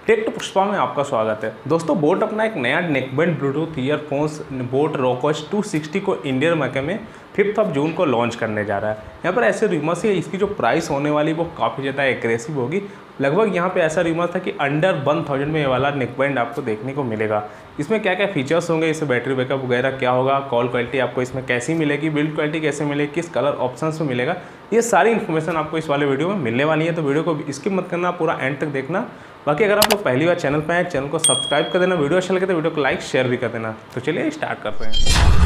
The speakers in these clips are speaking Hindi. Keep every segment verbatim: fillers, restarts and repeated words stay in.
टेक टू पुष्पा में आपका स्वागत है। दोस्तों, बोट अपना एक नया neckband Bluetooth earphones boAt Rockerz two sixty को इंडियन मार्केट में फिफ्थ ऑफ जून को लॉन्च करने जा रहा है। यहाँ पर ऐसे रूमर्स है इसकी जो प्राइस होने वाली वो काफ़ी ज़्यादा एग्रेसिव होगी। लगभग यहाँ पे ऐसा रूमर था कि अंडर वन थाउजेंड में ये वाला नेकबैंड आपको देखने को मिलेगा। इसमें क्या क्या फीचर्स होंगे, इसमें बैटरी बैकअप वगैरह क्या होगा, कॉल क्वालिटी आपको इसमें कैसी मिलेगी, बिल्ड क्वालिटी कैसे मिलेगी, किस कलर ऑप्शंस में मिलेगा, ये सारी इन्फॉर्मेशन आपको इस वाले वीडियो में मिलने वाली है। तो वीडियो को स्किप मत करना, पूरा एंड तक देखना। बाकी अगर आप लोग पहली बार चैनल पर आए, चैनल को सब्सक्राइब कर देना, वीडियो अच्छा लगे तो वीडियो को लाइक शेयर भी कर देना। तो चलिए स्टार्ट करते हैं।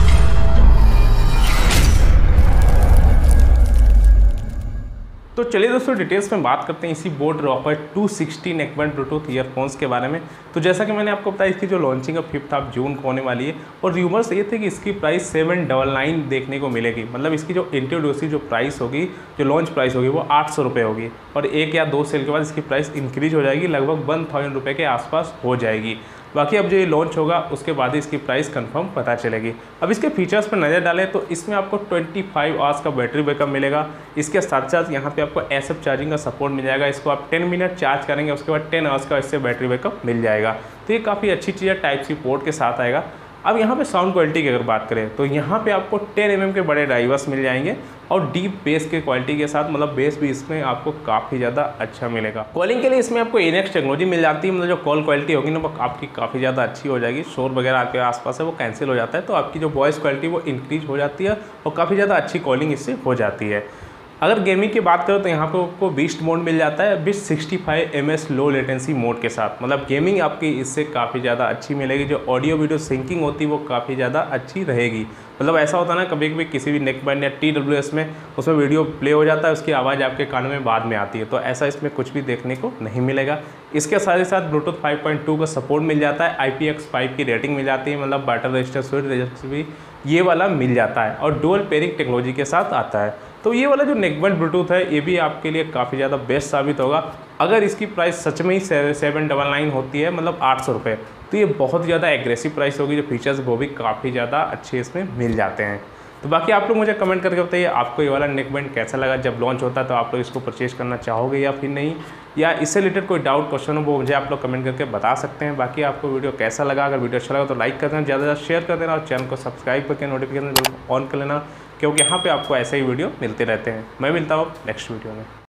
तो चलिए दोस्तों डिटेल्स में बात करते हैं इसी boAt Rockerz two sixty neckband Bluetooth earphones के बारे में। तो जैसा कि मैंने आपको बताया, इसकी जो लॉन्चिंग है फिफ्थ ऑफ जून को होने वाली है और र्यूमर्स ये थे कि इसकी प्राइस सेवन डबल नाइन देखने को मिलेगी। मतलब इसकी जो इंट्रोड्यूसी जो प्राइस होगी, जो लॉन्च प्राइस होगी वो आठ सौ रुपये होगी और एक या दो सेल के बाद इसकी प्राइस इंक्रीज हो जाएगी, लगभग वन थाउजेंड रुपये के आसपास हो जाएगी। बाकी अब जो ये लॉन्च होगा उसके बाद ही इसकी प्राइस कंफर्म पता चलेगी। अब इसके फीचर्स पर नज़र डालें तो इसमें आपको पच्चीस आवर्स का बैटरी बैकअप मिलेगा। इसके साथ साथ यहाँ पे आपको एसएफ चार्जिंग का सपोर्ट मिल जाएगा। इसको आप टेन मिनट चार्ज करेंगे, उसके बाद टेन आवर्स का इससे बैटरी बैकअप मिल जाएगा। तो ये काफ़ी अच्छी चीज़ है, टाइप सी पोर्ट के साथ आएगा। अब यहाँ पे साउंड क्वालिटी की अगर बात करें तो यहाँ पे आपको टेन एम एम के बड़े ड्राइवर्स मिल जाएंगे और डीप बेस के क्वालिटी के साथ, मतलब बेस भी इसमें आपको काफ़ी ज़्यादा अच्छा मिलेगा। कॉलिंग के लिए इसमें आपको इनेक्स टेक्नोलॉजी मिल जाती है। मतलब जो कॉल क्वालिटी होगी ना वो आपकी काफ़ी ज़्यादा अच्छी हो जाएगी। शोर वगैरह आपके आसपास है वो कैंसिल हो जाता है, तो आपकी जो वॉइस क्वालिटी वो इंक्रीज हो जाती है और काफ़ी ज़्यादा अच्छी कॉलिंग इससे हो जाती है। अगर गेमिंग की बात करो तो यहाँ पे आपको बीस्ट मोड मिल जाता है, beast sixty five M S low latency mode के साथ। मतलब गेमिंग आपकी इससे काफ़ी ज़्यादा अच्छी मिलेगी। जो ऑडियो वीडियो सिंकिंग होती है वो काफ़ी ज़्यादा अच्छी रहेगी। मतलब ऐसा होता है ना, कभी कभी किसी भी नेकबैंड या टी डब्ल्यू एस में उसमें वीडियो प्ले हो जाता है, उसकी आवाज़ आपके कानों में बाद में आती है, तो ऐसा इसमें कुछ भी देखने को नहीं मिलेगा। इसके साथ ही साथ ब्लूटूथ फाइव पॉइंट टू का सपोर्ट मिल जाता है, आई पी एक्स फाइव की रेटिंग मिल जाती है, मतलब वाटर रजिस्टर स्विच रजिस्टर भी ये वाला मिल जाता है और डुअल पेयरिंग टेक्नोलॉजी के साथ आता है। तो ये वाला जो नेकबैंड ब्लूटूथ है ये भी आपके लिए काफ़ी ज़्यादा बेस्ट साबित होगा। अगर इसकी प्राइस सच में ही सेवन डबल नाइन होती है, मतलब आठ सौ रुपये, तो ये बहुत ज़्यादा एग्रेसिव प्राइस होगी। जो फीचर्स वो भी काफ़ी ज़्यादा अच्छे इसमें मिल जाते हैं। तो बाकी आप लोग मुझे कमेंट करके बताइए आपको ये वाला नेकबैंड कैसा लगा। जब लॉन्च होता है तो आप लोग इसको परचेज करना चाहोगे या फिर नहीं, या इससे रिलेटेड कोई डाउट क्वेश्चन हो वो मुझे आप लोग कमेंट करके बता सकते हैं। बाकी आपको वीडियो कैसा लगा, अगर वीडियो अच्छा लगा तो लाइक कर देना, ज़्यादा ज़्यादा शेयर कर देना और चैनल को सब्सक्राइब करके नोटिफिकेशन ऑन कर लेना, क्योंकि यहाँ पे आपको ऐसे ही वीडियो मिलते रहते हैं। मैं मिलता हूँ नेक्स्ट वीडियो में।